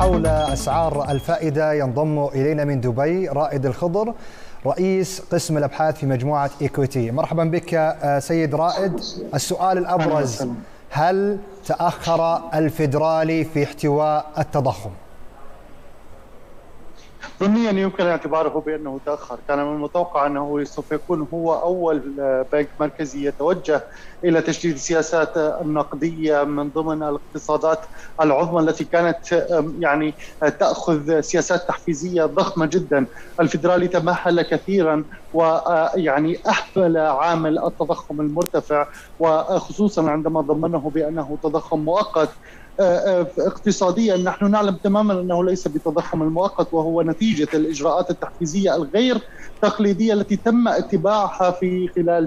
حول أسعار الفائدة ينضم إلينا من دبي رائد الخضر رئيس قسم الأبحاث في مجموعة إيكويتي. مرحبا بك سيد رائد. السؤال الأبرز: هل تأخر الفيدرالي في احتواء التضخم؟ ضمنيا يمكن اعتباره بأنه تأخر. كان من المتوقع أنه سوف يكون هو أول بنك مركزي يتوجه إلى تشديد السياسات النقدية من ضمن الاقتصادات العظمى التي كانت تأخذ سياسات تحفيزية ضخمة جدا. الفيدرالي تمهل كثيرا أحفل عامل التضخم المرتفع، وخصوصا عندما ضمنه بأنه تضخم مؤقت. اقتصاديا نحن نعلم تماما أنه ليس بتضخم المؤقت، وهو نتيجة الإجراءات التحفيزية الغير تقليدية التي تم اتباعها في خلال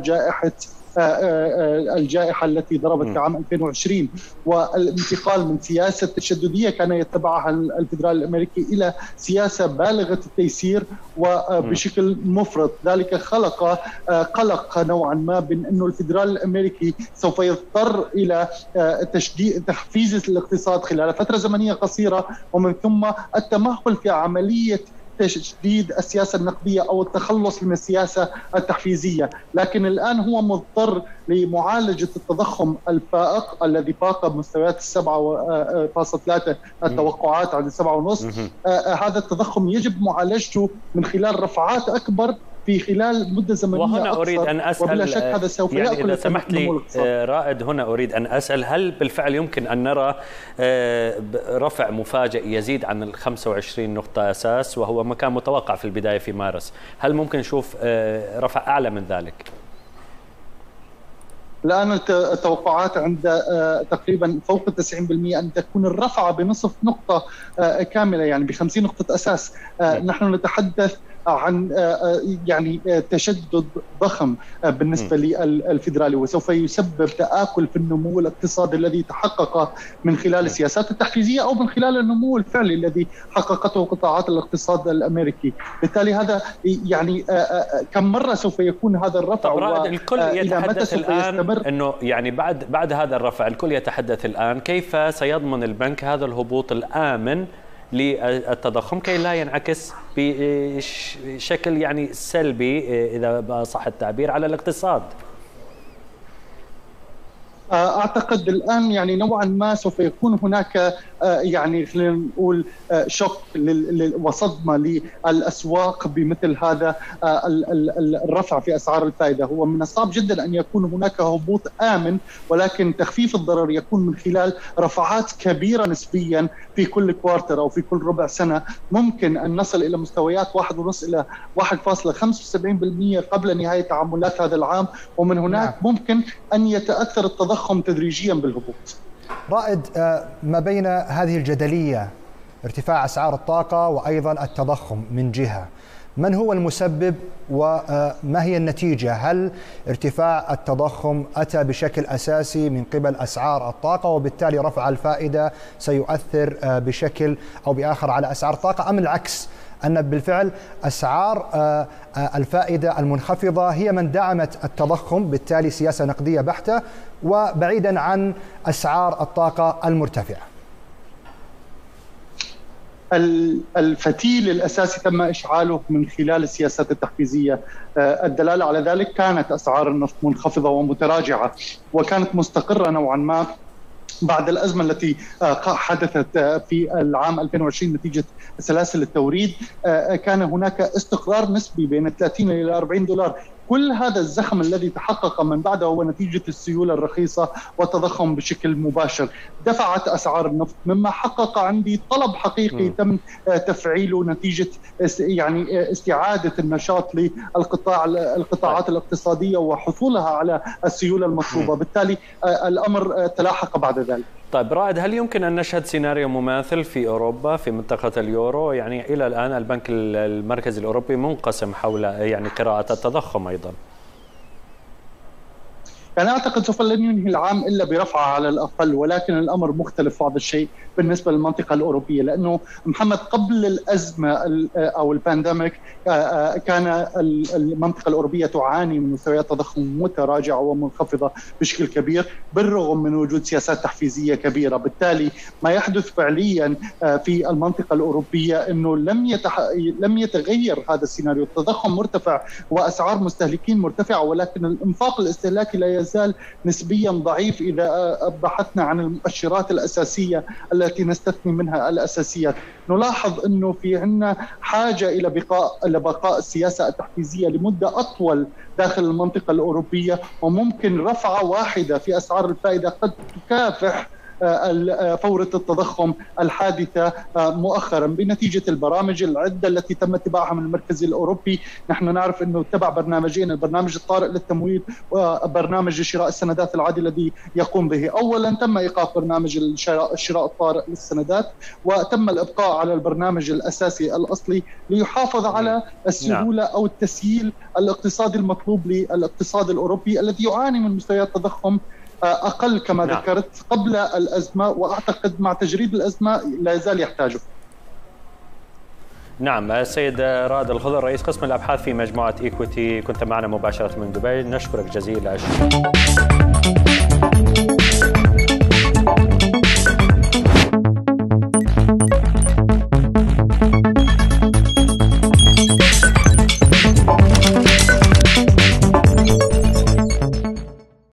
الجائحة التي ضربت في عام 2020، والانتقال من سياسة تشددية كان يتبعها الفيدرالي الأمريكي إلى سياسة بالغة التيسير وبشكل مفرط. ذلك خلق قلق نوعا ما بأن الفيدرالي الأمريكي سوف يضطر إلى تحفيز الاقتصاد خلال فترة زمنية قصيرة، ومن ثم التمهل في عملية تشديد السياسة النقدية أو التخلص من السياسة التحفيزية. لكن الآن هو مضطر لمعالجة التضخم الفائق الذي فاق مستويات 7.3 التوقعات عند 7.5. هذا التضخم يجب معالجته من خلال رفعات أكبر في خلال مدة زمنية وهنا أقصر. أريد أن أسأل، وبلا شك هذا سوف يأكل إذا سمحت لي رائد، هنا أريد أن أسأل: هل بالفعل يمكن أن نرى رفع مفاجئ يزيد عن 25 نقطة أساس، وهو ما كان متوقع في البداية في مارس؟ هل ممكن نشوف رفع أعلى من ذلك؟ الآن التوقعات عند تقريبا فوق 90% أن تكون الرفعة بنصف نقطة كاملة، ب50 نقطة أساس. نحن نتحدث عن تشدد ضخم بالنسبة للفيدرالي، وسوف يسبب تآكل في النمو الاقتصادي الذي تحقق من خلال السياسات التحفيزية أو من خلال النمو الفعلي الذي حققته قطاعات الاقتصاد الأمريكي. بالتالي هذا كم مرة سوف يكون هذا الرفع؟ الكل يتحدث الآن أنه بعد هذا الرفع الكل يتحدث الآن كيف سيضمن البنك هذا الهبوط الآمن للتضخم كي لا ينعكس بشكل سلبي إذا صح التعبير على الاقتصاد. أعتقد الآن نوعا ما سوف يكون هناك خلينا نقول شوك وصدمة للأسواق بمثل هذا الرفع في أسعار الفائدة. هو من الصعب جدا أن يكون هناك هبوط آمن، ولكن تخفيف الضرر يكون من خلال رفعات كبيرة نسبيا في كل كوارتر أو في كل ربع سنة. ممكن أن نصل إلى مستويات 1.5 إلى 1.75% قبل نهاية تعاملات هذا العام، ومن هناك ممكن أن يتأثر التضخم تدريجيا بالهبوط. رائد، ما بين هذه الجدلية، ارتفاع أسعار الطاقة وأيضا التضخم من جهة، من هو المسبب وما هي النتيجة؟ هل ارتفاع التضخم أتى بشكل أساسي من قبل أسعار الطاقة وبالتالي رفع الفائدة سيؤثر بشكل أو بآخر على أسعار الطاقة، أم العكس أن بالفعل أسعار الفائدة المنخفضة هي من دعمت التضخم، بالتالي سياسة نقدية بحتة وبعيدا عن أسعار الطاقة المرتفعة؟ الفتيل الأساسي تم إشعاله من خلال السياسات التحفيزية. الدلالة على ذلك كانت أسعار النفط منخفضة ومتراجعة، وكانت مستقرة نوعا ما بعد الأزمة التي حدثت في العام 2020 نتيجة سلاسل التوريد. كان هناك استقرار نسبي بين 30 إلى 40 دولار. كل هذا الزخم الذي تحقق من بعده هو نتيجة السيولة الرخيصة والتضخم بشكل مباشر دفعت أسعار النفط، مما حقق عندي طلب حقيقي تم تفعيله نتيجة استعادة النشاط للقطاعات الاقتصادية وحصولها على السيولة المطلوبة. بالتالي الأمر تلاحق بعد ذلك. طيب رائد، هل يمكن أن نشهد سيناريو مماثل في أوروبا في منطقة اليورو؟ إلى الآن البنك المركزي الأوروبي منقسم حول قراءة التضخم أيضا. كان أعتقد سوف لن ينهي العام إلا برفعها على الأقل، ولكن الأمر مختلف بعض الشيء بالنسبة للمنطقة الأوروبية، لأنه محمد قبل الأزمة أو البانديميك كان المنطقة الأوروبية تعاني من مستويات تضخم متراجعة ومنخفضة بشكل كبير بالرغم من وجود سياسات تحفيزية كبيرة. بالتالي ما يحدث فعليا في المنطقة الأوروبية أنه لم يتغير هذا السيناريو. التضخم مرتفع وأسعار مستهلكين مرتفعة، ولكن الإنفاق الاستهلاكي لا يزال نسبيا ضعيف إذا بحثنا عن المؤشرات الأساسية التي نستثني منها الأساسيات. نلاحظ أنه في عنا حاجة إلى بقاء السياسة التحفيزية لمدة أطول داخل المنطقة الأوروبية، وممكن رفعة واحدة في أسعار الفائدة قد تكافح فورة التضخم الحادثة مؤخرا بنتيجة البرامج العدة التي تم اتباعها من المركز الأوروبي. نحن نعرف أنه اتبع برنامجين، البرنامج الطارئ للتمويل وبرنامج شراء السندات العادي الذي يقوم به. أولا تم إيقاف برنامج الشراء الطارئ للسندات، وتم الإبقاء على البرنامج الأساسي الأصلي ليحافظ على السهولة أو التسييل الاقتصادي المطلوب للاقتصاد الأوروبي الذي يعاني من مستويات تضخم أقل كما ذكرت قبل الأزمة، وأعتقد مع تجريد الأزمة لا يزال يحتاجه. نعم، السيد رائد الخضر رئيس قسم الأبحاث في مجموعة إيكويتي، كنت معنا مباشرة من دبي، نشكرك جزيل الشكر.